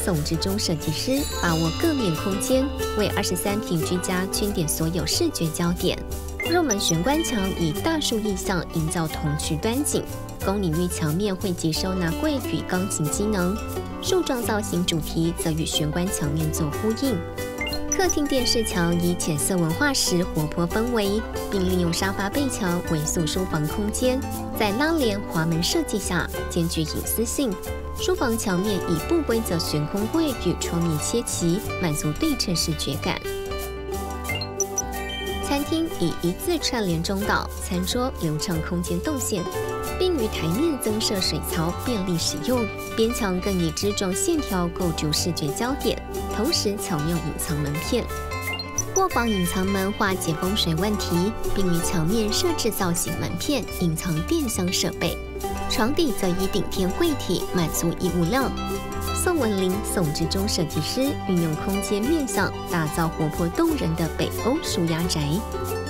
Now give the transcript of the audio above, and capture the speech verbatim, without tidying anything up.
宋之中设计师把握各面空间，为二十三平居家圈点所有视觉焦点。入门玄关墙以大树意象营造童趣端景，公领域墙面汇集收纳柜与钢琴机能，树状造型主题则与玄关墙面做呼应。客厅电视墙以浅色文化石活泼氛围，并利用沙发背墙为塑书房空间，在拉帘滑门设计下兼具隐私性。书房墙面以不规则悬空柜与窗面切齐，满足对称视觉感。餐厅以一字串联中岛，餐桌流畅空间动线，并于台面增设水槽，便利使用。边墙更以枝状线条构筑视觉焦点，同时巧妙隐藏门片。卧房隐藏门化解风水问题，并于墙面设置造型门片，隐藏电箱设备。床底则以顶天柜体满足衣物量。宋文林、宋之中设计师运用空间面向，打造活泼动人的北欧舒压宅。